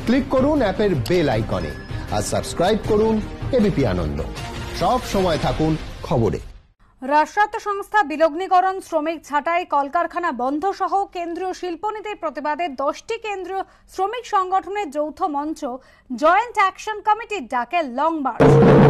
Click করুন অ্যাপের bell আইকনে আর সাবস্ক্রাইব করুন এবিপি আনন্দ। সব সময় থাকুন খবরে। রাষ্ট্রায়ত্ত সংস্থা বিলগ্নীকরণ, শ্রমিক ছাঁটাই, কলকারখানা বন্ধ সহ কেন্দ্রীয় শিল্পনীতির প্রতিবাদে 10টি কেন্দ্রীয় শ্রমিক সংগঠনের যৌথ মঞ্চ জয়েন্ট অ্যাকশন কমিটির ডাকে লং মার্চ।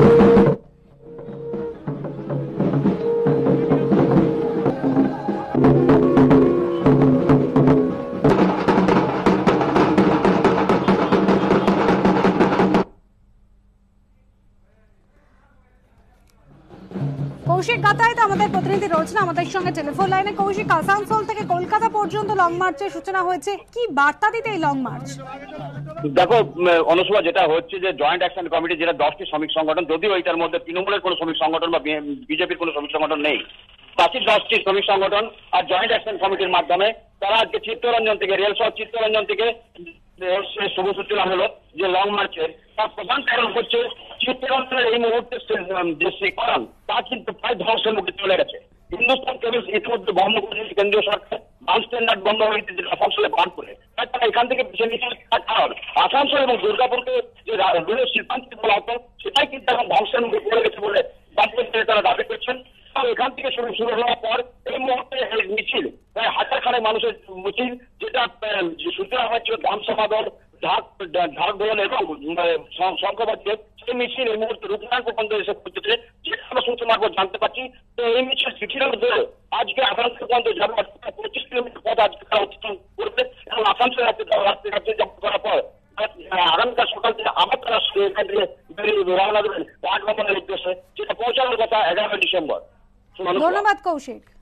কৌশিক গাতায়ত আমাদের প্রতিনিধি রয়েছেন আমাদের সঙ্গে টেলিফোন লাইনে। কৌশিক, আসানসোল থেকে কলকাতা পর্যন্ত লং মার্চের সূচনা হয়েছে, কি বার্তা দিতে এই লং মার্চ? দেখো অনুসভা, যেটা হচ্ছে যে জয়েন্ট অ্যাকশন কমিটি, যেটা 10টি শ্রমিক সংগঠন, যদিও এটার মধ্যে তৃণমূলের কোনো শ্রমিক সংগঠন বা বিজেপির কোনো শ্রমিক সংগঠন নেই, বাকি 10টি শ্রমিক সংগঠন আর জয়েন্ট অ্যাকশন কমিটির মাধ্যমে তারা আজকে চিত্তরঞ্জন থেকে, রেল শহর চিত্তরঞ্জন থেকে শুভ সূচনা হলো যে লং মার্চের। তার প্রধান কারণ হচ্ছে চিত্তরঞ্জনের এই মুহূর্তে যে শিকরণ তা কিন্তু প্রায় ধ্বংসের মুখে চলে গেছে। হিন্দুস্তান কেবল ইতিমধ্যে বন্ধ করেছে কেন্দ্রীয় সরকার, বাস স্ট্যান্ডার্ড বন্ধ হয়েছে আসানসোলে বাদ করে, তারা এখান থেকে পিছিয়ে নিচ্ছে। তার কারণ আসানসোল এবং দুর্গাপুরকে যে রেলের শিল্পাঞ্চল বলা হতো সেটাই কিন্তু এখন ধ্বংসের মুখে পড়ে গেছে বলে তারা দাবি করছেন। এখান থেকে শুরু হওয়ার পর এই মুহূর্তে মিছিল প্রায় হাজার খানেক মানুষের মিছিল, যেটা সূচনা হয়েছিল ধামসভা, ঢাক দোলন এবং শঙ্খবাদ্যে, সেই মিছিল এই মুহূর্তে রূপনারায়ণ পর্যন্ত এসে পৌঁছেছে, যেটা আমরা সূত্র মারফত জানতে পারছি। তো এই মিছিল মিছিলের মধ্যে আজকে আসানসোল পর্যন্ত যাবে 25 কিলোমিটার পথ আজকে তারা অতিক্রম করবে এবং আসানসোল রাজ্যে জব্দ করার পর আগামীকাল সকাল থেকে আবার তারা এখান থেকে রওনা দেবেন রাজভবনের উদ্দেশ্যে, যেটা পৌঁছানোর কথা 11 ডিসেম্বর। ধন্যবাদ কৌশিক।